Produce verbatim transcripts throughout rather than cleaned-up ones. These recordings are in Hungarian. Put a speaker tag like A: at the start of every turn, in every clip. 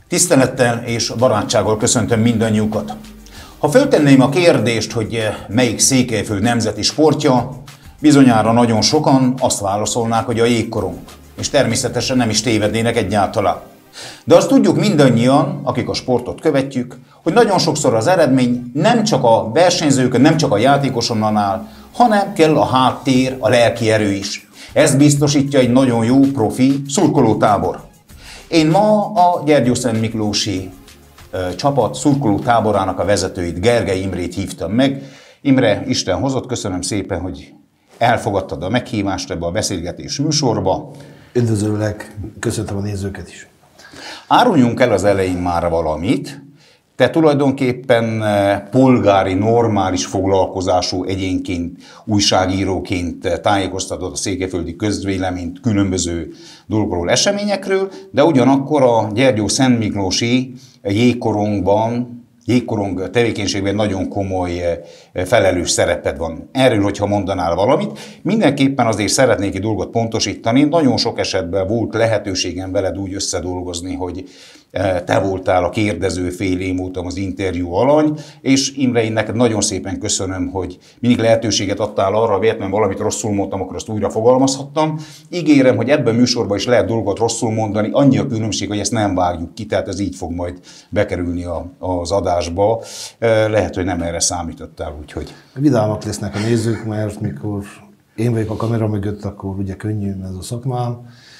A: Tisztelettel és barátsággal köszöntöm mindannyiukat. Ha föltenném a kérdést, hogy melyik Székelyföld nemzeti sportja, bizonyára nagyon sokan azt válaszolnák, hogy a jégkorong. És természetesen nem is tévednének egyáltalán. De azt tudjuk mindannyian, akik a sportot követjük, hogy nagyon sokszor az eredmény nem csak a versenyzőkön, nem csak a játékosonnan áll, hanem kell a háttér, a lelki erő is. Ezt biztosítja egy nagyon jó profi szurkolótábor. Én ma a Gyergyószentmiklósi uh, csapat szurkolótáborának a vezetőit, Gergely Imrét hívtam meg. Imre, Isten hozott, köszönöm szépen, hogy elfogadtad a meghívást ebbe a beszélgetés műsorba.
B: Üdvözöllek, köszöntöm a nézőket is.
A: Áruljunk el az elején már valamit. Te tulajdonképpen polgári, normális foglalkozású egyénként, újságíróként tájékoztatod a székelyföldi közvéleményt különböző dolgokról, eseményekről, de ugyanakkor a Gyergyószentmiklósi jégkorongban, jégkorong tevékenységben nagyon komoly felelős szereped van. Erről, hogyha mondanál valamit, mindenképpen azért szeretnék egy dolgot pontosítani. Nagyon sok esetben volt lehetőségem veled úgy összedolgozni, hogy te voltál a kérdező fél, én voltam az interjú alany, és Imre, én neked nagyon szépen köszönöm, hogy mindig lehetőséget adtál arra, hogy mert valamit rosszul mondtam, akkor azt újra fogalmazhattam. Ígérem, hogy ebben a műsorban is lehet dolgot rosszul mondani, annyi a különbség, hogy ezt nem várjuk ki, tehát ez így fog majd bekerülni a, az adásba. Lehet, hogy nem erre számítottál, úgyhogy...
B: Vidámak lesznek a nézők, mert mikor én vagyok a kamera mögött, akkor ugye könnyű ez a szakmám,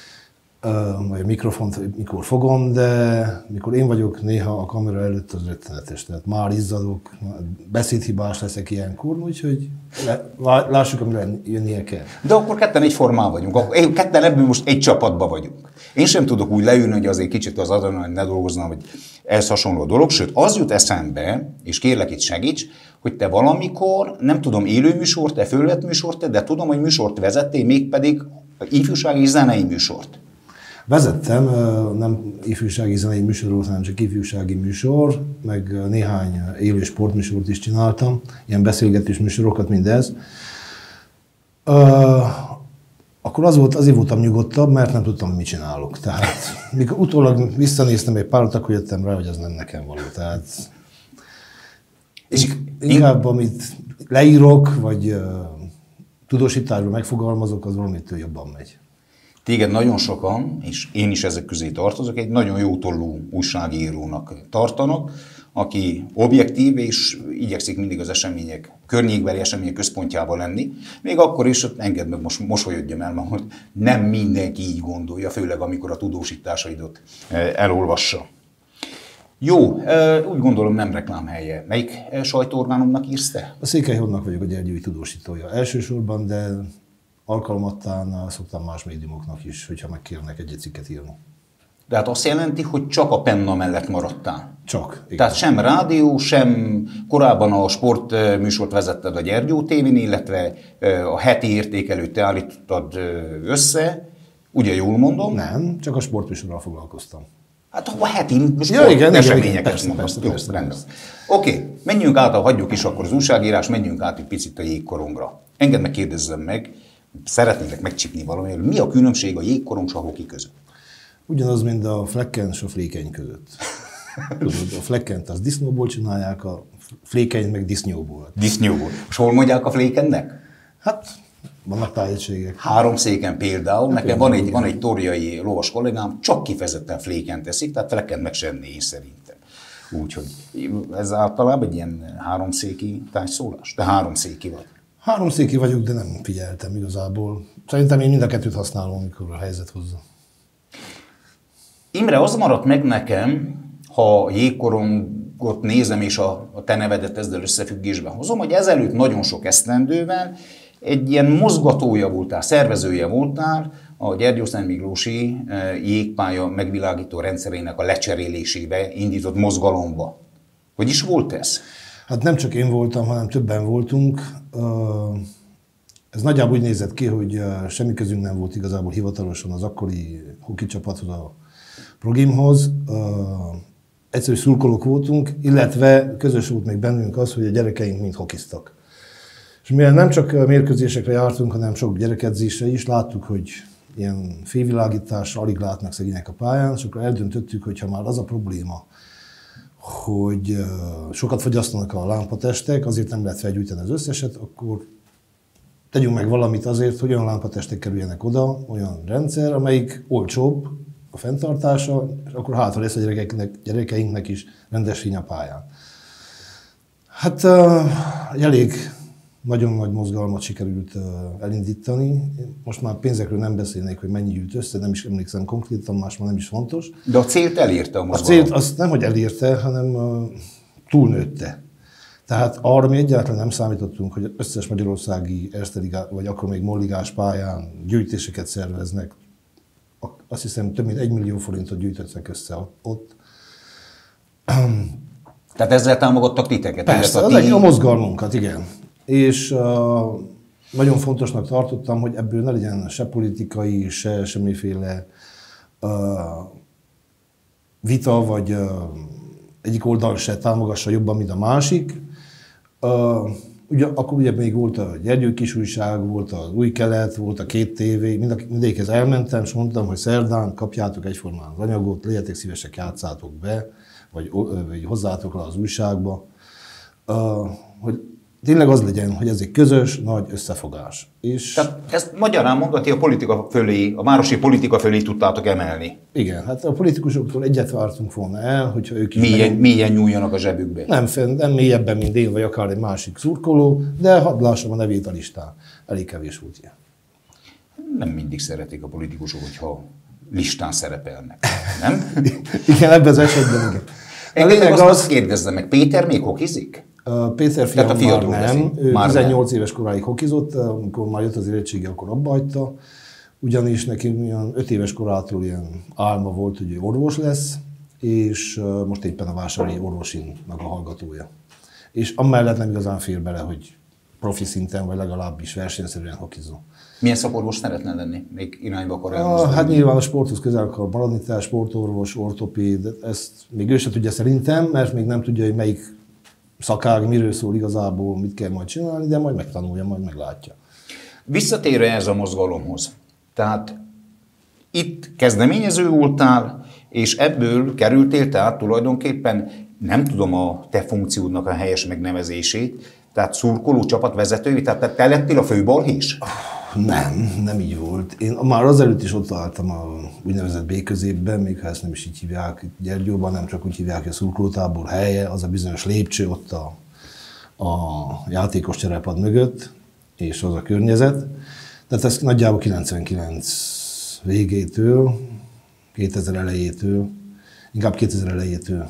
B: vagy a mikrofont mikor fogom, de mikor én vagyok néha a kamera előtt, az rettenetes. Tehát már izzadok, beszédhibás leszek ilyenkor, úgyhogy lássuk, amire jönnie kell.
A: De akkor ketten egyformán vagyunk. Akkor ketten ebből most egy csapatban vagyunk. Én sem tudok úgy leülni, hogy azért kicsit az adon, hogy ne dolgoznám, hogy ez hasonló dolog. Sőt, az jut eszembe, és kérlek itt segíts, hogy te valamikor, nem tudom, élő műsort, te fölvett műsort, de tudom, hogy műsort vezettél, mégpedig ifjúsági zenei műsort.
B: Vezettem, nem ifjúsági zenei műsor volt, hanem csak ifjúsági műsor, meg néhány élő sportműsort is csináltam, ilyen beszélgetés műsorokat, mindez. Akkor az volt, azért voltam nyugodtabb, mert nem tudtam, mit csinálok. Tehát mikor utólag visszanéztem egy párat, akkor jöttem rá, hogy az nem nekem való. Tehát és inkább amit leírok, vagy tudósításban megfogalmazok, az valamitől jobban megy.
A: Téged nagyon sokan, és én is ezek közé tartozok, egy nagyon jó tollú újságírónak tartanak, aki objektív és igyekszik mindig az események, környékbeli események központjában lenni. Még akkor is, engedd meg, most mosolyodjam el, hogy nem mindenki így gondolja, főleg amikor a tudósításaidat elolvassa. Jó, úgy gondolom nem reklámhelye. Melyik sajtóorgánumnak írsz te?
B: A Székelyhonnak vagyok a gyergyói tudósítója elsősorban, de alkalmattán szoktam más médiumoknak is, hogyha megkérnek egy cikket írni.
A: De hát azt jelenti, hogy csak a penna mellett maradtál?
B: Csak. Igen.
A: Tehát sem rádió, sem korábban a sportműsort vezetted a Gyergyó tévén, illetve a heti értékelőt te állítottad össze, ugye jól mondom?
B: Nem, csak a sportműsorral foglalkoztam.
A: Hát a heti sport
B: ja, igen,
A: eseményeket mondom. Oké, menjünk át, hagyjuk is akkor az újságírás, menjünk át egy picit a jégkorongra. Engedd meg, kérdezzem meg, szeretnék megcsipni valamiről. Mi a különbség a jégkorong és a hoki között?
B: Ugyanaz, mint a flekken és a flékeny között. Tudod, a flekkent az disznóból csinálják, a flékenyt meg disznyóból.
A: Disznyóból. És hol mondják a flékennek?
B: Hát, vannak tájegységek.
A: Három széken például. Hát nekem van egy, van egy torjai lovas kollégám, csak kifejezetten flékent teszik, tehát flekkent meg sem néz szerintem. Úgyhogy ez általában egy ilyen háromszéki tájszólás. Te háromszéki vagy.
B: Háromszéki vagyok, de nem figyeltem igazából. Szerintem én mind a kettőt használom, amikor a helyzet hozza.
A: Imre, az maradt meg nekem, ha a jégkorongot nézem, és a, a te nevedet ezzel összefüggésben hozom, hogy ezelőtt nagyon sok esztendővel egy ilyen mozgatója voltál, szervezője voltál a Gyergyószentmiklósi jégpálya megvilágító rendszerének a lecserélésébe indított mozgalomba. Hogy is volt ez? Hát
B: nem csak én voltam, hanem többen voltunk. Ez nagyjából úgy nézett ki, hogy semmi közünk nem volt igazából hivatalosan az akkori hoki csapathoz, a Progimhoz. Egyszerű szurkolók voltunk, illetve közös volt még bennünk az, hogy a gyerekeink mind hokiztak. És mivel nem csak mérkőzésekre jártunk, hanem sok gyerekedzésre is, láttuk, hogy ilyen fényvilágításra, alig látnak szegények a pályán, és akkor eldöntöttük, hogy ha már az a probléma, hogy sokat fogyasztanak a lámpatestek, azért nem lehet felgyújtani az összeset, akkor tegyünk meg valamit azért, hogy olyan lámpatestek kerüljenek oda, olyan rendszer, amelyik olcsóbb a fenntartása, és akkor hátra lesz a gyerekeinknek, gyerekeinknek is rendes fény a pályán. Hát uh, elég nagyon nagy mozgalmat sikerült uh, elindítani. Most már pénzekről nem beszélnék, hogy mennyi gyűjt össze, nem is emlékszem konkrétan, más már nem is fontos.
A: De a célt elérte a mozgalom?
B: A célt azt nem, hogy elérte, hanem uh, túlnőtte. Tehát arra mi egyáltalán nem számítottunk, hogy összes magyarországi Erste Ligá, vagy akkor még molligás pályán gyűjtéseket szerveznek. Azt hiszem, több mint egy millió forintot gyűjtöttek össze ott.
A: Tehát ezzel támogattak titeket?
B: Persze,
A: a,
B: az
A: ti...
B: egy a mozgalmunkat, igen. És uh, nagyon fontosnak tartottam, hogy ebből ne legyen se politikai, se semmiféle uh, vita, vagy uh, egyik oldal se támogassa jobban, mint a másik. Uh, ugye, akkor ugye még volt a Gyergyő Kisújság, volt az Új Kelet, volt a Két tévé, mind, mindegyikhez elmentem, és mondtam, hogy szerdán kapjátok egyformán az anyagot, legyetek szívesek, játszátok be, vagy, vagy hozzátok le az újságba, uh, hogy tényleg az legyen, hogy ez egy közös, nagy összefogás. És
A: tehát ezt magyarán mondani, a politika fölé, a városi politika fölé tudtátok emelni.
B: Igen, hát a politikusoktól egyet vártunk volna el, hogyha ők is...
A: Milyen, milyen nyúljanak a zsebükbe?
B: Nem, nem mélyebben, mint én, vagy akár egy másik szurkoló, de hadd lássam a nevét a listán. Elég kevés volt ilyen.
A: Nem mindig szeretik a politikusok, hogyha listán szerepelnek, nem?
B: Igen, ebben az esetben igen.
A: A lényeg azt, azt kérdezzem meg, Péter még hokizik?
B: Péter fiam már nem, ő már tizennyolc nem. éves koráig hokizott, amikor már jött az érettségi, akkor abbahagyta, ugyanis neki olyan öt éves korától ilyen álma volt, hogy ő orvos lesz, és most éppen a Vásári orvosinnak a hallgatója. És amellett nem igazán fér bele, hogy profi szinten, vagy legalábbis versenyszerűen hokizó.
A: Milyen szakorvos szeretne lenni? Még irányba akar
B: elmozdulni? Hát nyilván a sporthoz közel akar maradni, tehát sportorvos, ortopéd, ezt még ő sem tudja szerintem, mert még nem tudja, hogy melyik szakág miről szól igazából, mit kell majd csinálni, de majd megtanulja, majd meglátja.
A: Visszatérve ez a mozgalomhoz. Tehát itt kezdeményező voltál, és ebből kerültél, tehát tulajdonképpen nem tudom a te funkciódnak a helyes megnevezését, tehát szurkoló csapatvezető, tehát te lettél a főbalhés?
B: Nem, nem így volt. Én már azelőtt is ott álltam a úgynevezett B-középben, még ha ezt nem is így hívják Gyergyóban, nem csak úgy hívják, hogy a szurkolótábor helye, az a bizonyos lépcső ott a, a játékos cserepad mögött, és az a környezet. Tehát ez nagyjából kilencvenkilenc végétől, kétezer elejétől, inkább kétezer elejétől.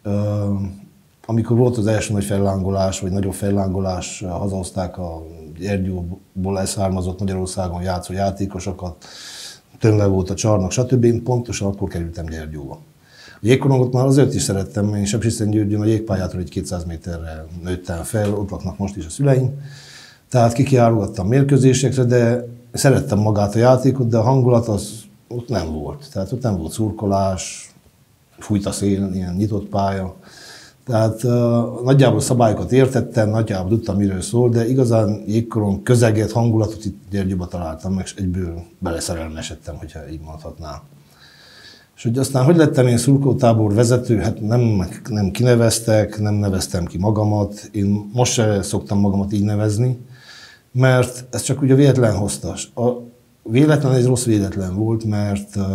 B: Amikor volt az első nagy fellángolás, vagy nagyobb fellángolás, hazahozták a Gyergyóból leszármazott Magyarországon játszó játékosokat, tömve volt a csarnok, stb. Én pontosan akkor kerültem Gyergyóba. A jégkorongot már azért is szerettem, én Sepsiszentgyörgyön a jégpályától egy kétszáz méterre nőttem fel, ott laknak most is a szüleim. Tehát kikiárogattam mérkőzésekre, de szerettem magát a játékot, de a hangulat az ott nem volt. Tehát ott nem volt szurkolás, fújt a szél, ilyen nyitott pálya. Tehát uh, nagyjából szabályokat értettem, nagyjából tudtam, miről szól, de igazán jégkoron közeget, hangulatot itt Gyergyóba találtam meg, és egyből beleszerelmesedtem, hogyha így mondhatnám. És hogy aztán hogy lettem én szurkolótábor vezető, hát nem, nem kineveztek, nem neveztem ki magamat, én most se szoktam magamat így nevezni, mert ez csak ugye véletlen hozta. A véletlen egy rossz véletlen volt, mert uh,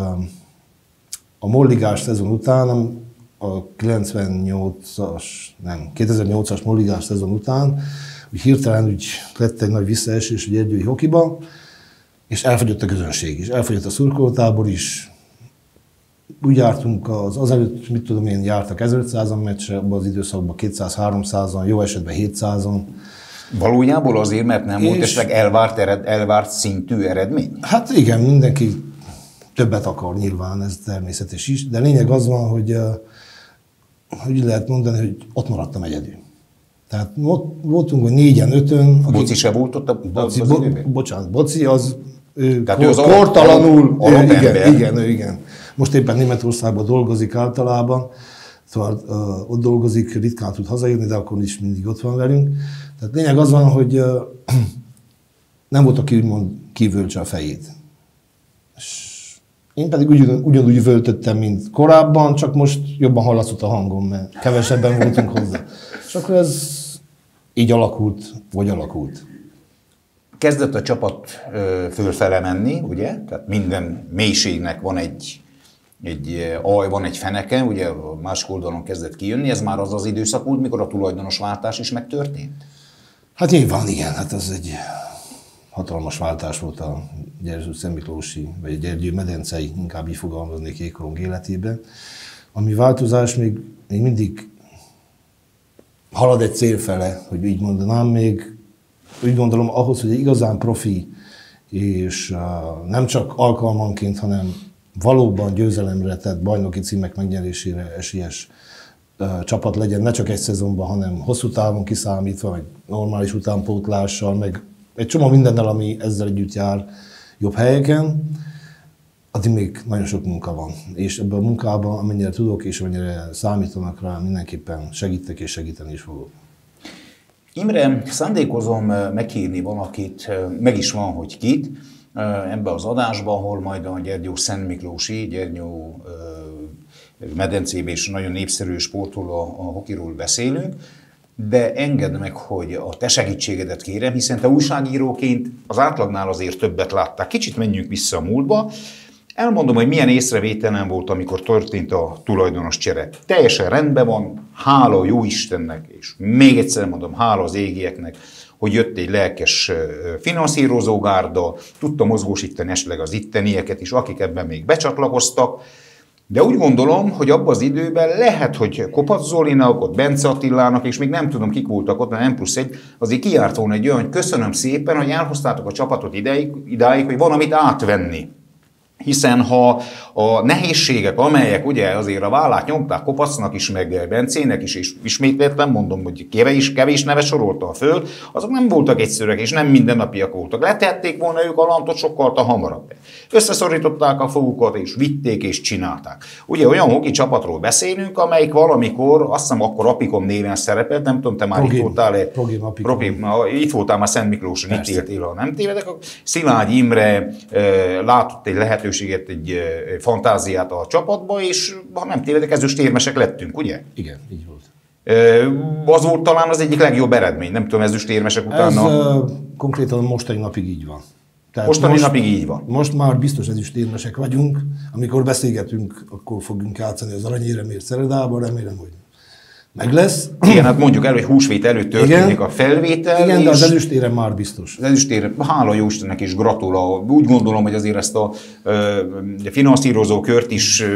B: a molligás szezon után, a kilencvennyolcas, nem, kétezer-nyolcas molligás szezon után, úgy hirtelen úgy lett egy nagy visszaesés a gyergyói hokiba, és elfogyott a közönség is, elfogyott a szurkolótábor is. Úgy jártunk, az, azelőtt, mit tudom én, jártak ezerötszázan meccsre, abban az időszakban kétszáz-háromszázan, jó esetben hétszázan.
A: Valójában azért, mert nem és... volt esetleg elvárt, ered, elvárt szintű eredmény?
B: Hát igen, mindenki többet akar nyilván, ez természetes is, de lényeg az van, hogy hogy lehet mondani, hogy ott maradtam egyedül. Tehát voltunk, hogy négyen, ötön.
A: A Boci se volt ott a,
B: Boci,
A: az
B: bo,
A: időben?
B: Bocsánat, Boci az, ő,
A: kor,
B: ő az kortalanul,
A: alap, alap
B: ő, igen, igen, ő, igen. Most éppen Németországban dolgozik általában, szóval uh, ott dolgozik, ritkán tud hazajönni, de akkor is mindig ott van velünk. Tehát lényeg az van, hogy uh, nem volt, aki úgymond kivöltse a fejét. Én pedig ugyan, ugyanúgy üvöltöttem, mint korábban, csak most jobban hallatszott a hangom, mert kevesebben voltunk hozzá. És akkor ez így alakult, vagy alakult.
A: Kezdett a csapat fölfele menni, ugye? Tehát minden mélységnek van egy, egy alj, van egy feneke, ugye a másik oldalon kezdett kijönni. Ez már az az időszak volt, mikor a tulajdonosváltás is megtörtént?
B: Hát nyilván igen, hát ez egy hatalmas váltás volt a Gyergyó-Szentmiklósi, vagy a Gyergyő-medencei, inkább így fogalmaznék jégkorong életében. Ami változás még, még mindig halad egy cél fele, hogy így mondanám, még úgy gondolom ahhoz, hogy egy igazán profi, és uh, nem csak alkalmanként, hanem valóban győzelemre tett bajnoki címek megnyerésére esélyes uh, csapat legyen, ne csak egy szezonban, hanem hosszú távon kiszámítva, vagy normális utánpótlással, meg egy csomó mindennel, ami ezzel együtt jár jobb helyeken, addig még nagyon sok munka van. És ebben a munkában, amennyire tudok, és amennyire számítanak rá, mindenképpen segítek és segíteni is fogok.
A: Imre, szándékozom meghívni valakit, meg is van, hogy kit, ebbe az adásba, ahol majd a Gyergyó-Szentmiklósi, Gyergyó medencében is nagyon népszerű sportról, a hokiról beszélünk, de engedd meg, hogy a te segítségedet kérem, hiszen te újságíróként az átlagnál azért többet láttál. Kicsit menjünk vissza a múltba. Elmondom, hogy milyen észrevételem volt, amikor történt a tulajdonos csere. Teljesen rendben van, hála jó Istennek, és még egyszer mondom, hála az égieknek, hogy jött egy lelkes finanszírozógárda, tudta mozgósítani esetleg az ittenieket is, akik ebben még becsatlakoztak. De úgy gondolom, hogy abban az időben lehet, hogy Kopasz Zolinak, ott Bence Attilának, és még nem tudom, kik voltak ott, mert M plusz egy, azért kijárt volna egy olyan, hogy köszönöm szépen, hogy elhoztátok a csapatot idáig, idáig, hogy van, amit átvenni. Hiszen ha a nehézségek, amelyek ugye azért a vállát nyomták Kopasznak is, meg Bencének is, és ismételten mondom, hogy kevés, kevés neve sorolta föl, azok nem voltak egyszerűek, és nem mindennapiak voltak. Letették volna ők a lantot sokkal hamarabb. Összeszorították a fogukat, és vitték, és csinálták. Ugye olyan hoki csapatról beszélünk, amelyik valamikor, azt hiszem akkor Apikom néven szerepelt, nem tudom, te már
B: Progim,
A: itt voltál-e?
B: Progim,
A: Progim, itt voltál már Szentmiklóson, itt éltél, ha nem tévedek. Szilágy Imre látott egy lehetőséget, egy fantáziát a csapatba, és ha nem tévedek, ezüstérmesek lettünk, ugye?
B: Igen, így volt.
A: Az volt talán az egyik legjobb eredmény, nem tudom, ezüstérmesek utána.
B: Ez uh, konkrétan mostani napig így van. Tehát
A: mostani
B: most,
A: napig így van.
B: Most már biztos ezüstérmesek vagyunk. Amikor beszélgetünk, akkor fogunk játszani az aranyéremért Szeredában, remélem, hogy meg lesz.
A: Igen, hát mondjuk el, hogy húsvét előtt történik igen, a felvétel.
B: Igen, de az ezüstérem már biztos.
A: Az ezüstérem, hála jó Istennek is gratulál. Úgy gondolom, hogy azért ezt a ö, finanszírozó kört is ö,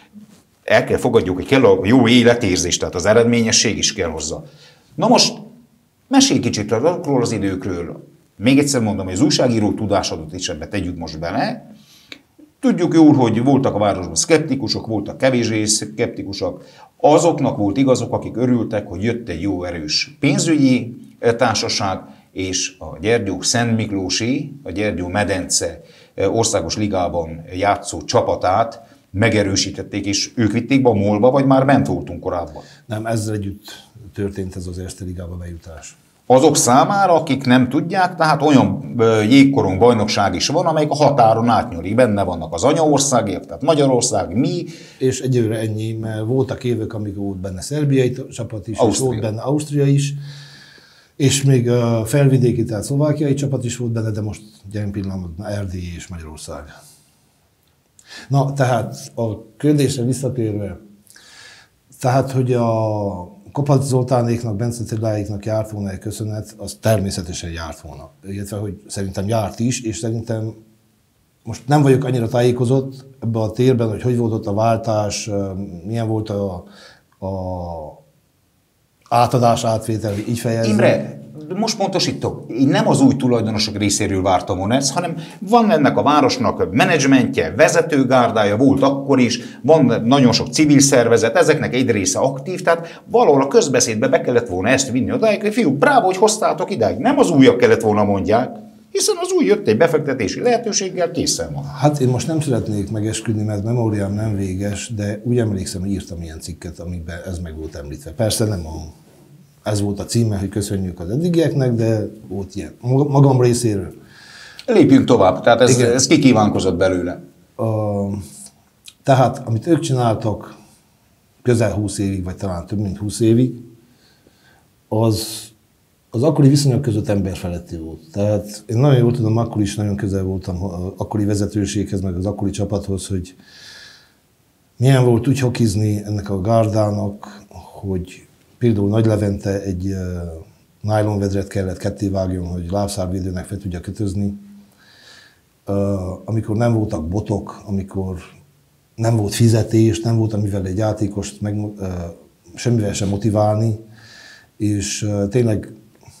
A: el kell fogadjuk, hogy kell a jó életérzés, tehát az eredményesség is kell hozzá. Na most mesélj kicsit azokról az időkről. Még egyszer mondom, hogy az újságíró tudásodat is ebbe tegyük most bele. Tudjuk jól, hogy voltak a városban szkeptikusok, voltak kevésbé szkeptikusok. Azoknak volt igazok, akik örültek, hogy jött egy jó erős pénzügyi társaság, és a Gyergyó-Szentmiklósi, a Gyergyó-medence országos ligában játszó csapatát megerősítették, és ők vitték be a molba, vagy már bent voltunk korábban?
B: Nem, ezzel együtt történt ez az Erste Ligába bejutás.
A: Azok számára, akik nem tudják, tehát olyan jégkorong bajnokság is van, amelyik a határon átnyúlik. Benne vannak az anyaországiak, tehát Magyarország, mi.
B: És egyelőre ennyi, mert voltak évek, amikor volt benne szerbiai csapat is, és volt benne Ausztria is, és még a felvidéki, tehát szlovákiai csapat is volt benne, de most jelen pillanatban Erdély és Magyarország. Na, tehát a kérdésre visszatérve, tehát, hogy a Kopasz Zoltánéknak, Bence Attiláéknak járt volna egy köszönet, az természetesen járt volna. Illetve, hogy szerintem járt is, és szerintem most nem vagyok annyira tájékozott ebben a térben, hogy hogy volt ott a váltás, milyen volt a, a átadás, átvétel, így fejezni.
A: Imre, most pontosítok, én nem az új tulajdonosok részéről vártam volna ezt, hanem van ennek a városnak menedzsmentje, vezetőgárdája, volt akkor is, van nagyon sok civil szervezet, ezeknek egy része aktív, tehát valahol a közbeszédbe be kellett volna ezt vinni odáig, hogy fiúk, brávo, hogy hoztátok idáig, nem az újak kellett volna mondják, hiszen az új jött egy befektetési lehetőséggel, készen van.
B: Hát én most nem szeretnék megesküdni, mert memóriám nem véges, de úgy emlékszem, hogy írtam ilyen cikket, amikben ez meg volt említve. Persze nem a, ez volt a címe, hogy köszönjük az eddigieknek, de volt ilyen magam részéről.
A: Lépjünk tovább, tehát ez, ez kikívánkozott belőle.
B: A, tehát, amit ők csináltak közel húsz évig, vagy talán több mint húsz évig, az az akkori viszonyok között emberfeletti volt. Tehát én nagyon jól tudom, akkor is nagyon közel voltam az akkori vezetőséghez, meg az akkori csapathoz, hogy milyen volt úgy hokizni ennek a gárdának, hogy például Nagy Levente egy uh, nylonvedret kellett ketté vágjon, hogy lábszárvédőnek fel tudja kötözni. Uh, amikor nem voltak botok, amikor nem volt fizetés, nem volt amivel egy játékost meg, uh, semmivel sem motiválni, és uh, tényleg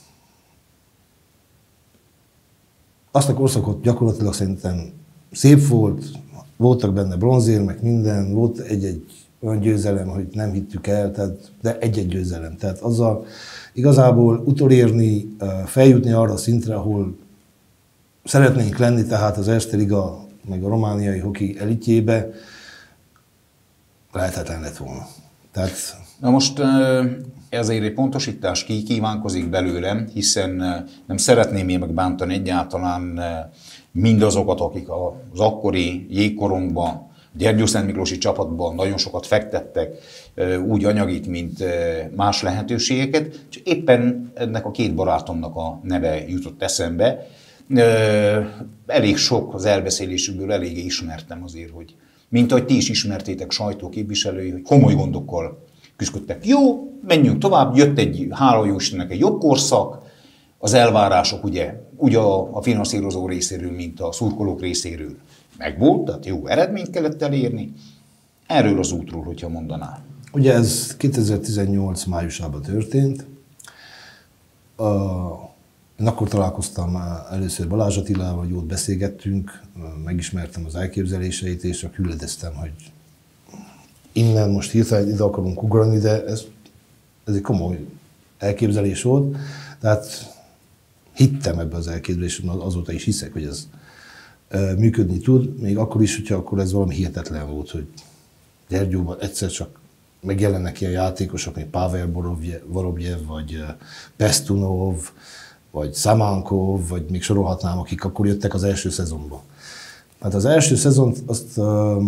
B: azt a korszakot gyakorlatilag szerintem szép volt, voltak benne bronzérmek, minden, volt egy-egy olyan győzelem, hogy nem hittük el, tehát, de egy-egy győzelem. Tehát azzal igazából utolérni, feljutni arra a szintre, ahol szeretnénk lenni, tehát az Erste Liga, meg a romániai hoki elitjébe, lehetetlen lett volna. Tehát...
A: Na most ezért egy pontosítás kívánkozik belőlem, hiszen nem szeretném én megbántani egyáltalán mindazokat, akik az akkori jégkorongban, Gyergyószent Miklósi csapatban nagyon sokat fektettek, úgy anyagit, mint más lehetőségeket, és éppen ennek a két barátomnak a neve jutott eszembe. Elég sok az elbeszélésükből, eléggé ismertem azért, hogy mint ahogy ti is ismertétek sajtóképviselői, hogy komoly gondokkal küzdöttek. Jó, menjünk tovább, jött egy, hála jó Istennek, egy jobb korszak, az elvárások ugye, ugye a, a finanszírozó részéről, mint a szurkolók részéről megvolt, tehát jó eredményt kellett elérni. Erről az útról, hogyha mondanál.
B: Ugye ez kétezer-tizennyolc májusában történt. Uh, én akkor találkoztam először Balázs Attilával, jót beszélgettünk, megismertem az elképzeléseit, és csak hülledeztem, hogy innen most hirtelen ide akarunk ugrani, de ez, ez egy komoly elképzelés volt. Tehát hittem ebbe az elképzelésben, azóta is hiszek, hogy ez működni tud, még akkor is, hogyha akkor ez valami hihetetlen volt, hogy Gyergyóban egyszer csak megjelennek ilyen játékosok, mint Pavel Vorobjev, vagy Pestunov, vagy Samankov, vagy még sorolhatnám, akik akkor jöttek az első szezonban. Hát az első szezont azt,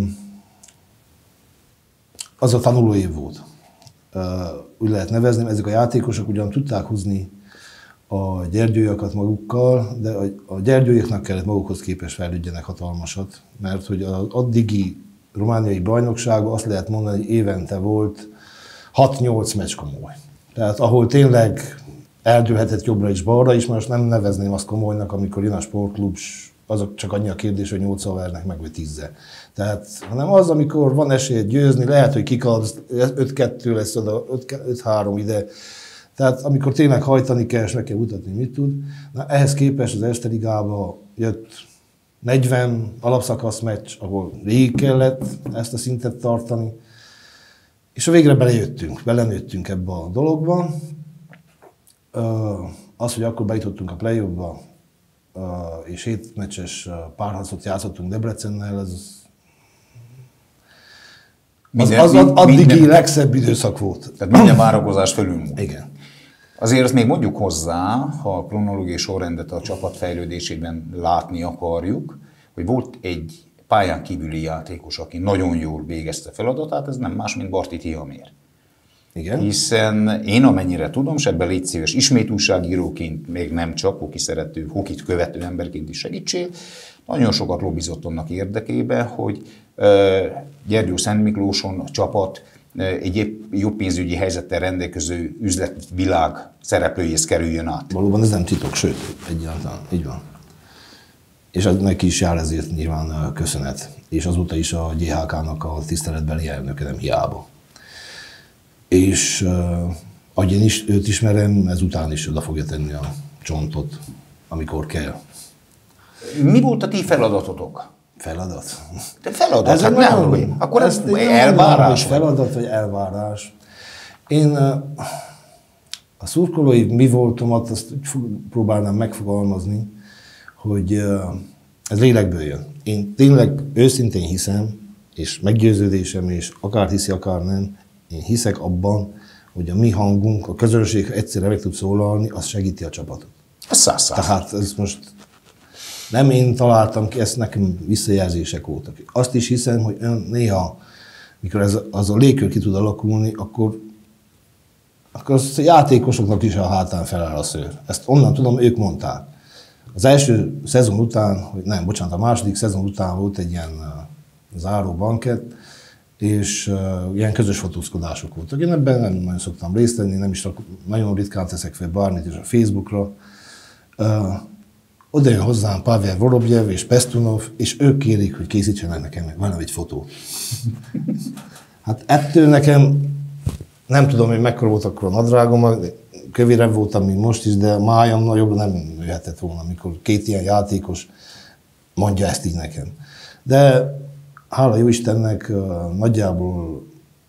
B: az a tanuló év volt. Úgy lehet nevezni, ezek a játékosok ugyan tudták húzni a gyergyóiakat magukkal, de a gyergyóiaknak kellett magukhoz képest fejlődjenek hatalmasat, mert hogy az addigi romániai bajnokságban azt lehet mondani, hogy évente volt hat-nyolc meccs komoly. Tehát ahol tényleg eldőlhetett jobbra és balra is, most nem nevezném azt komolynak, amikor jön a sportklub, azok csak annyi a kérdés, hogy nyolccal vernek meg, vagy tízzel. Tehát, hanem az, amikor van esélyed győzni, lehet, hogy kikapsz, öt-kettő lesz oda, öt-három ide. Tehát amikor tényleg hajtani kell, és meg kell mutatni, mit tud. Na, ehhez képest az Erste Ligába jött negyven alapszakasz meccs, ahol végig kellett ezt a szintet tartani. És a végre belejöttünk, belenőttünk ebbe a dologba. Az, hogy akkor bejutottunk a play-offba, és hét meccses párharcot játszottunk Debrecennel, az minden, az, az addigi minden, legszebb időszak volt.
A: Tehát minden várakozás fölülmúlt.
B: Igen.
A: Azért azt még mondjuk hozzá, ha a kronológiai sorrendet a csapat fejlődésében látni akarjuk, hogy volt egy pályán kívüli játékos, aki nagyon jól végezte feladatát, ez nem más, mint Barti Tihamér.
B: Igen.
A: Hiszen én amennyire tudom, és ebben légy szíves, ismét újságíróként, még nem csak hoki szerető, hokit követő emberként is segítsél, nagyon sokat lobbizott annak érdekében, hogy Gyergyószent Miklóson a csapat egy épp jobb pénzügyi helyzettel rendelkező üzletvilág szereplőjéhez kerüljön át.
B: Valóban ez nem titok, sőt, egyáltalán, így van. És neki is jár ezért nyilván köszönet. És azóta is a gé há ká-nak a tiszteletbeli elnöke, nem hiába. És uh, ahogy én is őt ismerem, ezután is oda fogja tenni a csontot, amikor kell.
A: Mi volt a ti feladatotok?
B: Feladat?
A: De feladat,
B: ez
A: hát nem, nem, akkor ez elvárás?
B: Feladat vagy elvárás. Én a szurkolói mi voltomat, azt próbálnám megfogalmazni, hogy ez lélekből jön. Én tényleg őszintén hiszem, és meggyőződésem, és akár hiszi, akár nem, én hiszek abban, hogy a mi hangunk, a közönség, ha egyszerre meg tud szólalni, az segíti a csapatot.
A: Ez száz száz.
B: Tehát ez most Nem én találtam ki, ezt nekem visszajelzések voltak. Azt is hiszem, hogy néha, mikor ez, az a légkör ki tud alakulni, akkor, akkor az a játékosoknak is a hátán feláll a szőr. Ezt onnan tudom, ők mondták. Az első szezon után, hogy nem, bocsánat, a második szezon után volt egy ilyen uh, záró bankett, és uh, ilyen közös fotózkodások voltak. Én ebben nem nagyon szoktam részt venni, nem is nagyon ritkán teszek fel bármit is a Facebookra. Uh, oda jön hozzám Pavel Vorobjev és Pestunov, és ők kérik, hogy készítsenek nekem velem egy fotót. Hát ettől nekem, nem tudom, hogy mekkora volt akkor a nadrágom, kövérebb voltam, mint most is, de a májam nagyobb nem jöhetett volna, amikor két ilyen játékos mondja ezt így nekem. De hála jó Istennek, nagyjából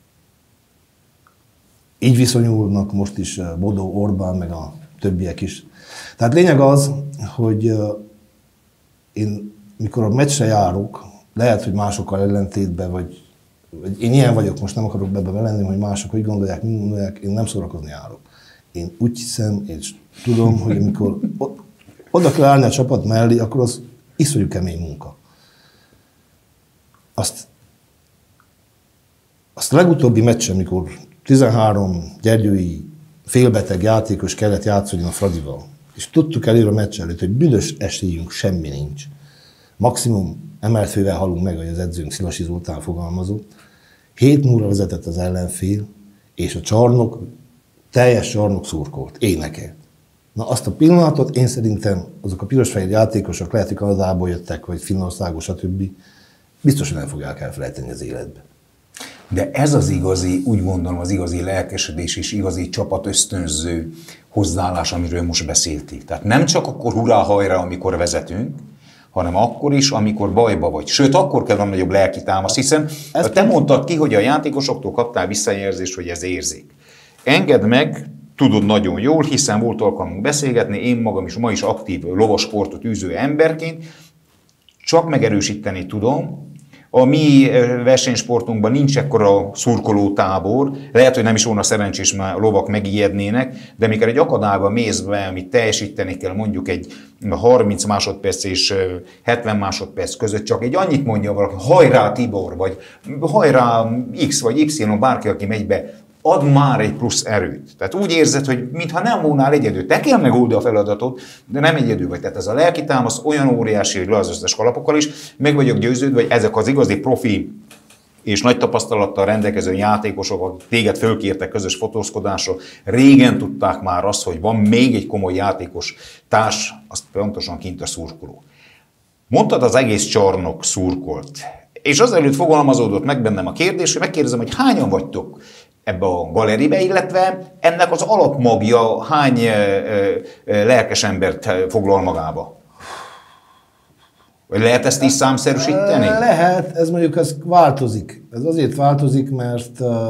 B: így viszonyulnak most is Bodó, Orbán, meg a többiek is. Tehát lényeg az, hogy én mikor a meccsre járok, lehet, hogy másokkal ellentétben, vagy, vagy én ilyen vagyok, most nem akarok ebbe belenni, hogy mások hogy gondolják, mind gondolják, én nem szórakozni járok. Én úgy hiszem, és tudom, hogy amikor oda kell állni a csapat mellé, akkor az iszonyú kemény munka. Azt, azt a legutóbbi meccsen, amikor tizenhárom gyergyői félbeteg játékos kellett játszani a Fradival, és tudtuk előre a meccs előtt, hogy büdös esélyünk semmi nincs. Maximum emelt fővel halunk meg, hogy az edzőnk Szilasi Zoltán fogalmazott. hét nulla vezetett az ellenfél, és a csarnok, teljes csarnok szurkolt, énekelt. Na azt a pillanatot én szerintem azok a piros-fehér játékosok, lehet, hogy Kanadából jöttek, vagy Finnországos, stb. Biztosan nem fogják elfelejteni az életbe.
A: De ez az igazi, úgy gondolom, az igazi lelkesedés és igazi csapatösztönző hozzáállás, amiről most beszéltél. Tehát nem csak akkor hurrá hajrá, amikor vezetünk, hanem akkor is, amikor bajba vagy. Sőt, akkor kell valami nagyobb lelki támasz, hiszen ezt te mondtad ki, hogy a játékosoktól kaptál visszajelzést, hogy ez érzik. Engedd meg, tudod nagyon jól, hiszen volt alkalmunk beszélgetni, én magam is ma is aktív lovasportot űző emberként, csak megerősíteni tudom, a mi versenysportunkban nincs ekkora szurkolótábor, lehet, hogy nem is volna szerencsés, mert a lovak megijednének, de mikor egy akadályba mész be, amit teljesíteni kell mondjuk egy harminc másodperc és hetven másodperc között, csak egy annyit mondja valaki, hajrá Tibor, vagy hajrá X vagy Y, bárki, aki megy be, ad már egy plusz erőt. Tehát úgy érzed, hogy mintha nem volnál egyedül. Te kell megoldani a feladatot, de nem egyedül vagy. Tehát ez a lelki támasz olyan óriási, hogy le az összes kalapokkal is. Meg vagyok győződve, hogy ezek az igazi profi és nagy tapasztalattal rendelkező játékosok, akik téged fölkértek közös fotózkodásra, régen tudták már azt, hogy van még egy komoly játékos társ, azt pontosan kint a szurkoló. Mondtad, az egész csarnok szurkolt. És azelőtt fogalmazódott meg bennem a kérdés, hogy megkérdezem, hogy hányan vagytok ebbe a galeribe, illetve ennek az alapmagja hány ö, ö, lelkes embert foglal magába? Vagy lehet ezt is számszerűsíteni?
B: Lehet, ez mondjuk ez változik. Ez azért változik, mert uh,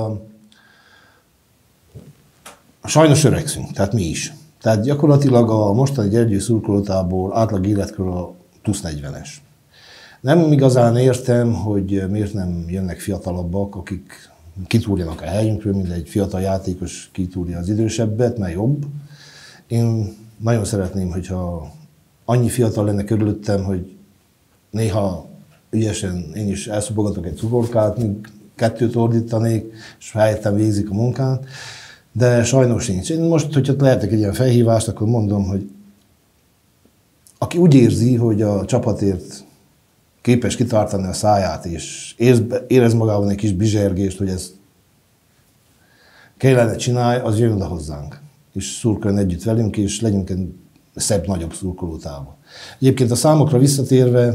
B: sajnos öregszünk, tehát mi is. Tehát gyakorlatilag a mostani Gyergyő szurkolótából átlag életkor a plusz negyvenes. Nem igazán értem, hogy miért nem jönnek fiatalabbak, akik kitúrjanak a helyünkről, mint egy fiatal játékos kitúrja az idősebbet, mert jobb. Én nagyon szeretném, hogyha annyi fiatal lenne körülöttem, hogy néha ügyesen én is elszobogatok egy cukorkát, míg kettőt ordítanék, és helyettem végzik a munkát, de sajnos nincs. Én most, hogyha lehetek egy ilyen felhívást, akkor mondom, hogy aki úgy érzi, hogy a csapatért képes kitartani a száját, és érez magában egy kis bizsergést, hogy ezt kellene csinálni, az jön oda hozzánk. És szurkoljon együtt velünk, és legyünk egy szebb, nagyobb szurkolótábor. Egyébként a számokra visszatérve,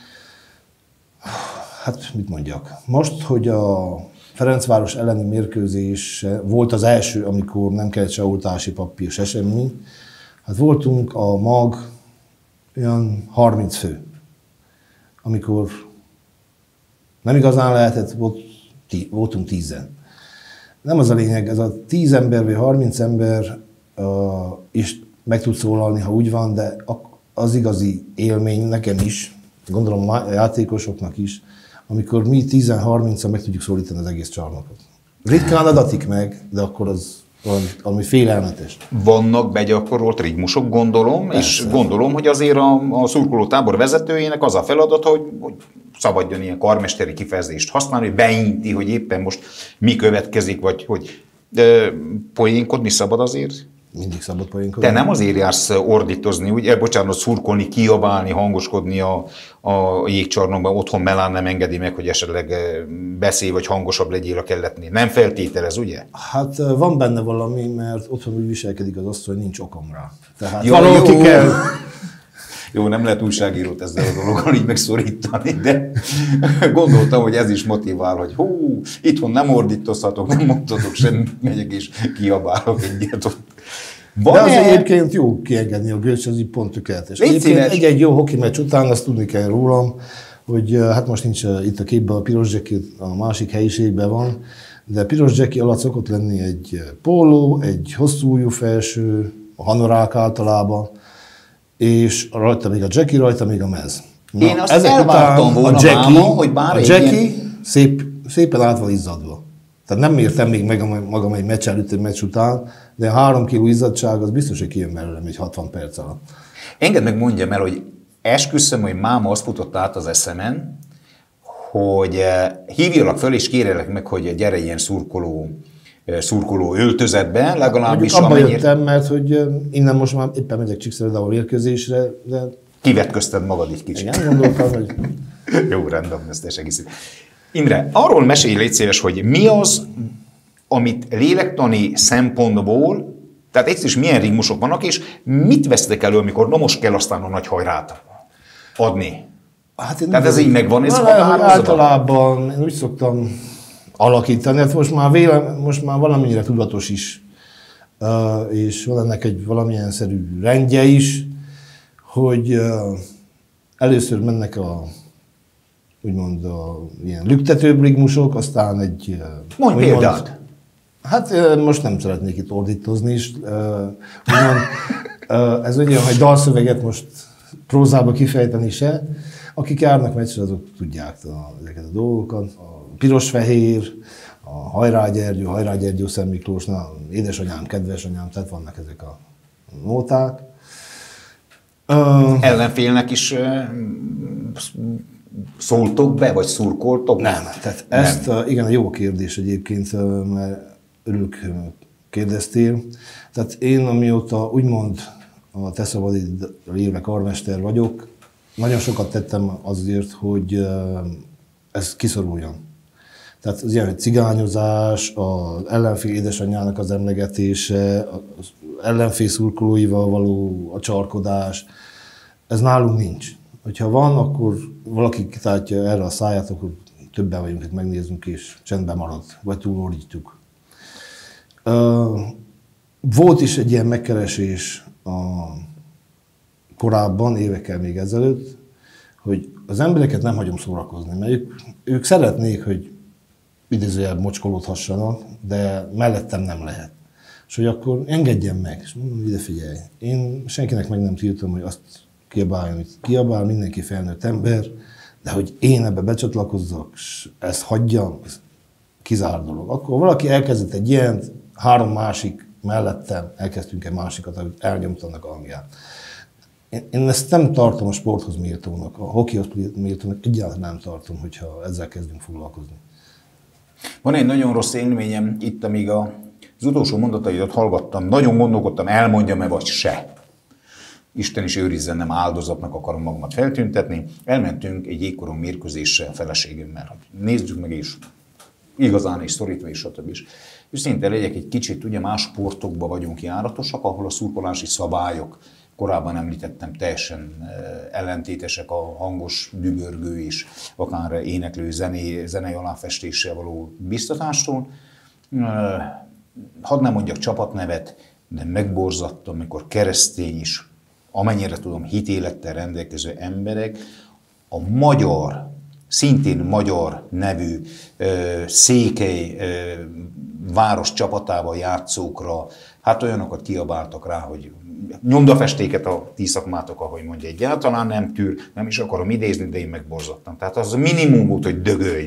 B: hát mit mondjak, most, hogy a Ferencváros elleni mérkőzés volt az első, amikor nem kellett se oltási papír, se semmi, hát voltunk a mag olyan harminc fő. Amikor nem igazán lehetett, volt, tí, voltunk tízen. Nem az a lényeg, ez a tíz ember vagy harminc ember uh, is meg tud szólalni, ha úgy van, de az igazi élmény nekem is, gondolom a játékosoknak is, amikor mi tíz-harmincan meg tudjuk szólítani az egész csarnokot. Ritkán adatik meg, de akkor az, Valami, ami félelmetes.
A: Vannak begyakorolt rigmusok, gondolom, persze. És gondolom, hogy azért a, a szurkoló tábor vezetőjének az a feladata, hogy, hogy szabadjon ilyen karmesteri kifejezést használni, hogy beinti, hogy éppen most mi következik, vagy hogy de poénkodni szabad azért?
B: Mindig szabad poénkodni.
A: Te nem azért jársz ordítozni, ugye, bocsánat, szurkolni, kiabálni, hangoskodni a, a jégcsarnokban, otthon Melán nem engedi meg, hogy esetleg beszélj, vagy hangosabb legyél a kelletnél. Nem feltételez, ugye?
B: Hát van benne valami, mert otthon úgy viselkedik az asszony, hogy nincs okom rá. Tehát
A: jó,
B: valaki
A: jó.
B: kell.
A: Jó, nem lehet újságírót ezzel a dologgal így megszorítani, de gondoltam, hogy ez is motivál, hogy hú, itthon nem ordítozhatok, nem mondhatok semmit, megyek és kiabálok egyet ott.
B: Van de az egyébként jó kiengedni a gőzt, ez így pont tökéletes. Egyébként egy-egy jó hoki meccs után, azt tudni kell rólam, hogy hát most nincs itt a képben a piros Jackie, a másik helyiségben van, de piros Jackie alatt szokott lenni egy póló, egy hosszú ujjú felső, a hanorák általában, és rajta még a Jackie, rajta még a mez.
A: Na, én azt elvártam volna,
B: a Jackie,
A: máma, hogy bár
B: a Jackie
A: ilyen...
B: szép, szépen át van izzadva. Tehát nem mértem még meg magam egy meccs előtt, egy meccs után, de a három kiló izzadság az biztos, hogy kijön belőlem egy hatvan perc alatt.
A: Engedd meg mondjam el, hogy esküszöm, hogy máma azt futott át az eszemen, hogy hívjalak föl és kérjelek meg, hogy gyere ilyen szurkoló, szurkoló öltözetbe, legalábbis
B: abba
A: amennyire...
B: jöttem, mert hogy innen most már éppen megyek Csíkszeredáról érkezésre, de...
A: Kivetközted magad egy kicsit.
B: Igen, gondoltam, hogy...
A: Jó, rendben, ezt te segítsz. Imre, arról mesélj, légy szíves, hogy mi az, amit lélektani szempontból, tehát egyszer is milyen rigmusok vannak, és mit vesztek elő, amikor na most kell aztán a nagy hajrát adni? Hát én tehát ez így megvan, ez van
B: általában én úgy szoktam alakítani, hát most már, véle, most már valamennyire tudatos is, és van ennek egy valamilyen szerű rendje is, hogy először mennek a úgymond a ilyen lüktetőbb rigmusok, aztán egy...
A: Mondj példát!
B: Hát most nem szeretnék itt ordítozni is. Úgymond, ez olyan, hogy dalszöveget most prózába kifejteni se. Akik járnak meccsre, azok tudják a, ezeket a dolgokat. A piros-fehér, a Hajrá Gyergyó, Hajrá Gyergyó Szent Miklósnál, édesanyám, kedvesanyám, tehát vannak ezek a nóták.
A: Ellenfélnek is szóltok be, vagy szurkoltok?
B: Nem, tehát ezt, nem. Igen, jó kérdés egyébként, mert örülök kérdeztél. Tehát én, amióta úgymond a Te szabadid élve karmester vagyok, nagyon sokat tettem azért, hogy ez kiszoruljon. Tehát az ilyen cigányozás, az ellenfél édesanyjának az emlegetése, az ellenfél szurkolóival való a csarkodás, ez nálunk nincs. Hogyha van, akkor valaki kitáltja erre a száját, akkor többen vagyunk, hogy megnézzünk, és csendben marad, vagy túlordítjuk. Volt is egy ilyen megkeresés a korábban, évekkel még ezelőtt, hogy az embereket nem hagyom szórakozni, mert ők, ők szeretnék, hogy idézőjelben mocskolódhassanak, de mellettem nem lehet. És hogy akkor engedjen meg, és mondom, ide figyelj, én senkinek meg nem tiltom, hogy azt kiabáljon, hogy kiabál, mindenki felnőtt ember, de hogy én ebbe becsatlakozzak, és ezt hagyjam, ez kizárt dolog. Akkor valaki elkezdett egy ilyen, három másik mellettem, elkezdtünk egy másikat, hogy elnyomtanak a hangját. Én, én ezt nem tartom a sporthoz méltónak, a hokihoz méltónak, egyáltalán nem tartom, hogyha ezzel kezdünk foglalkozni.
A: Van egy nagyon rossz élményem itt, amíg a, az utolsó mondataidat hallgattam, nagyon gondolkodtam, elmondjam-e vagy se. Isten is őrizzen, nem áldozatnak akarom magamat feltüntetni. Elmentünk egy jégkorong mérkőzésre feleségemmel. Nézzük meg is, igazán is szorítva és stb. És szinte legyek egy kicsit, ugye más sportokban vagyunk járatosak, ahol a szurkolási szabályok, korábban említettem, teljesen ellentétesek, a hangos dübörgő és akár éneklő zené, zenei aláfestéssel való biztatástól. Hadd nem mondjak csapatnevet, de megborzadtam, amikor keresztény is, amennyire tudom, hitélettel rendelkező emberek a magyar, szintén magyar nevű székely város csapatával játszókra, hát olyanokat kiabáltak rá, hogy nyomdafestéket a ti szakmátok, ahogy mondja, egyáltalán nem tűr, nem is akarom idézni, de én megborzadtam. Tehát az a minimum volt, hogy dögölj meg.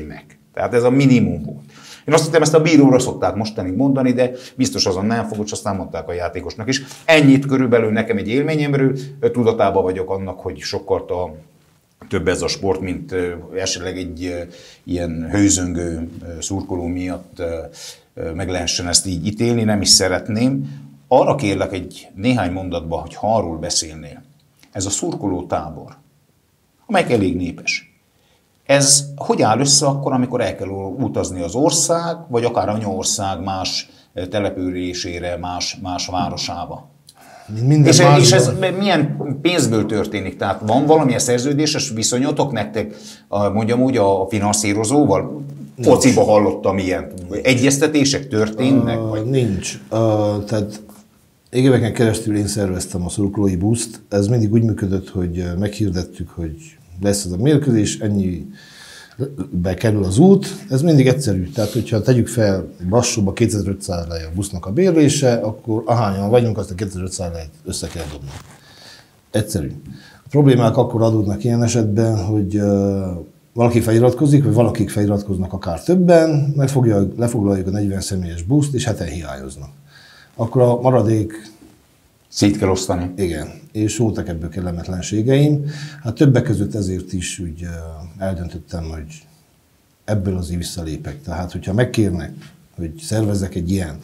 A: Tehát ez a minimum volt. Én azt hittem, ezt a bíróra szokták mostanig mondani, de biztos azon nem fogod, és aztán mondták a játékosnak is. Ennyit körülbelül nekem egy élményemről, tudatában vagyok annak, hogy sokkal a több ez a sport, mint esetleg egy ilyen hőzöngő szurkoló miatt meg lehessen ezt így ítélni, nem is szeretném. Arra kérlek egy néhány mondatban, hogy ha arról beszélnél, ez a szurkoló tábor, amelyik elég népes. Ez hogy áll össze akkor, amikor el kell utazni az ország, vagy akár anyaország más településére, más, más városába? És, és ez milyen pénzből történik? Tehát van valamilyen szerződéses viszonyotok nektek, mondjam úgy, a finanszírozóval? Fociba hallottam ilyen. Egyeztetések történnek?
B: Uh,
A: vagy?
B: Nincs. Uh, tehát éveken keresztül én szerveztem a szurkolói buszt. Ez mindig úgy működött, hogy meghirdettük, hogy lesz ez a mérkőzés, ennyibe kerül az út. Ez mindig egyszerű. Tehát, hogyha tegyük fel Brassóba kétezer-ötszáz lej a busznak a bérlése, akkor ahányan vagyunk, azt a kétezer-ötszáz lejt össze kell dobni. Egyszerű. A problémák akkor adódnak ilyen esetben, hogy uh, valaki feliratkozik, vagy valakik feliratkoznak akár többen, megfogja, lefoglaljuk a negyven személyes buszt, és heten hiányoznak. Akkor a maradék...
A: Szét kell osztani.
B: Igen, és voltak ebből kellemetlenségeim. Hát többek között ezért is úgy eldöntöttem, hogy ebből azért visszalépek. Tehát, hogyha megkérnek, hogy szervezzek egy ilyent,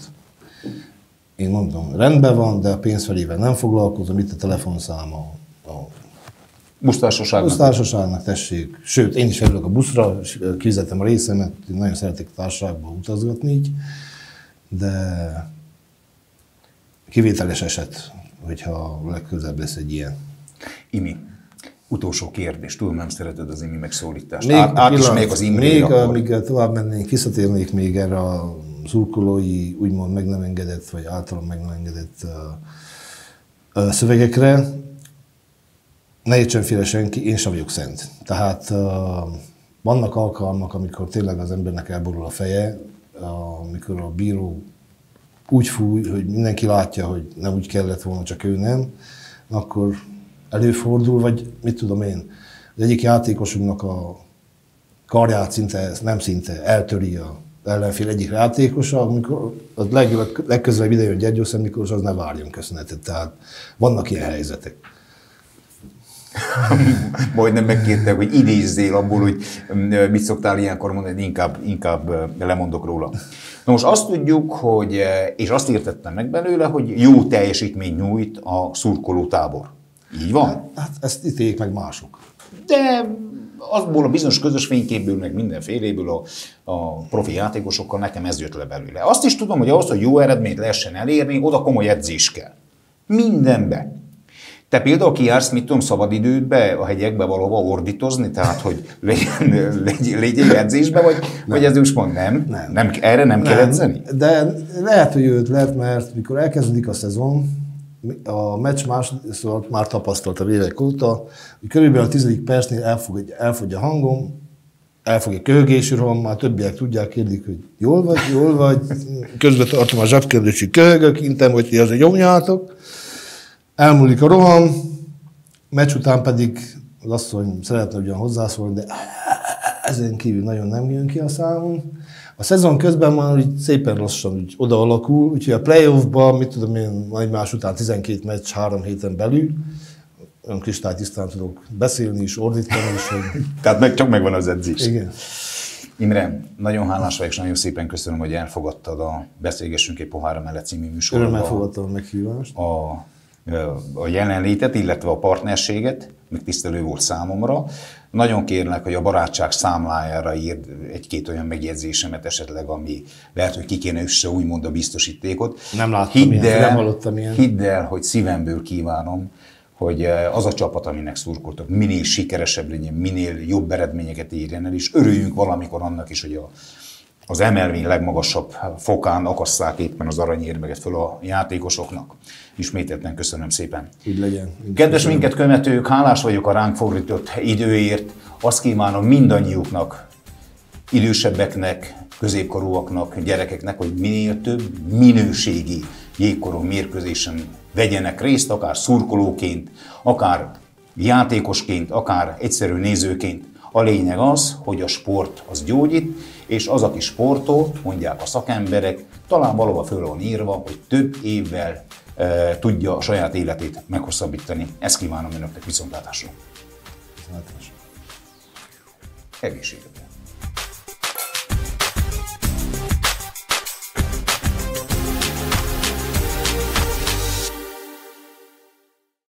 B: én mondom, rendben van, de a pénzfelével nem foglalkozom, itt a telefonszáma a
A: busztársaságnak.
B: Busztársaságnak, tessék. Sőt, én is felülök a buszra, kifizetem a részemet, nagyon szeretek társaságba utazgatni így, de kivételes eset, hogyha legközelebb lesz egy ilyen.
A: Imi, utolsó kérdés. Tudom, nem szereted az Imi megszólítást.
B: Még,
A: át, át is megyek az Imre.
B: Még, amíg tovább mennénk, visszatérnék még erre a szurkolói, úgymond meg nem engedett, vagy általán meg nem engedett uh, uh, szövegekre. Ne értsen félre senki, én sem vagyok szent. Tehát uh, vannak alkalmak, amikor tényleg az embernek elborul a feje, uh, amikor a bíró úgy fúj, hogy mindenki látja, hogy nem úgy kellett volna, csak ő nem, akkor előfordul, vagy mit tudom én, az egyik játékosunknak a karját szinte, nem szinte, eltöri a ellenfél egyik játékosa, amikor a leg, legközelebb ide jön Gyergyószent Miklós, az ne várjon köszönetet. Tehát vannak ilyen helyzetek.
A: Majdnem megkértek, hogy idézzél abból, hogy mit szoktál ilyenkor mondani, inkább, inkább lemondok róla. Na most azt tudjuk, hogy, és azt értettem meg belőle, hogy jó teljesítmény nyújt a szurkoló tábor. Így van?
B: Hát ezt ítéljék meg mások.
A: De azból a bizonyos közös fényképből, meg mindenféléből a, a profi játékosokkal nekem ez jött le belőle. Azt is tudom, hogy ahhoz, hogy jó eredményt lehessen elérni, oda komoly edzés kell. Mindenbe. Te például kijársz, mit tudom, szabadidődbe, a hegyekbe valahova ordítozni, tehát hogy legyen, legyen, legyen edzésbe, vagy, vagy ez úgy mond, nem? Nem. nem? Erre nem, nem kell edzeni?
B: De lehet, hogy őt lehet, mert mikor elkezdődik a szezon, a meccs másodszor már tapasztaltam évek óta, hogy körülbelül a tizedik percnél elfog, elfogy a hangom, elfog egy köhögésű roham, már többiek tudják, kérdik, hogy jól vagy, jól vagy, közben tartom a zsebkérdési köhögök, intem, hogy ti azért nyomjátok. Elmúlik a roham, meccs után pedig az asszony szeretne ugyan hozzászólni, de ezen kívül nagyon nem jön ki a számon. A szezon közben már így szépen lassan úgy oda alakul, úgyhogy a playoffban, mit tudom én, egymás után tizenkét meccs három héten belül, olyan kristálytisztán tudok beszélni is, ordítani is. Hogy...
A: Tehát meg, csak megvan az edzés.
B: Igen.
A: Imre, nagyon hálás vagyok, és nagyon szépen köszönöm, hogy elfogadtad a Beszélgessünk egy pohára mellett című műsorba.
B: Örömmel fogadtam a meghívást.
A: A, a jelenlétet, illetve a partnerséget, megtisztelő volt számomra. Nagyon kérlek, hogy a barátság számlájára írd egy-két olyan megjegyzésemet esetleg, ami lehet, hogy ki kéne üsse úgymond a biztosítékot.
B: Nem láttam hidd ilyen, el, nem hallottam ilyen.
A: Hidd el, hogy szívemből kívánom, hogy az a csapat, aminek szurkoltok, minél sikeresebb legyen, minél jobb eredményeket érjen el, és örüljünk valamikor annak is, hogy a, az em el vé legmagasabb fokán akasszák éppen az aranyérmeket föl a játékosoknak. Ismételten köszönöm szépen.
B: Így legyen.
A: Kedves minket követők, hálás vagyok a ránk fordított időért. Azt kívánom mindannyiuknak, idősebbeknek, középkorúaknak, gyerekeknek, hogy minél több minőségi jégkorong mérkőzésen vegyenek részt, akár szurkolóként, akár játékosként, akár egyszerű nézőként. A lényeg az, hogy a sport az gyógyít, és az, aki sportol, mondják a szakemberek, talán valahol föl van írva, hogy több évvel e, tudja a saját életét meghosszabbítani. Ezt kívánom önöknek, viszontlátásra. Egészségedre!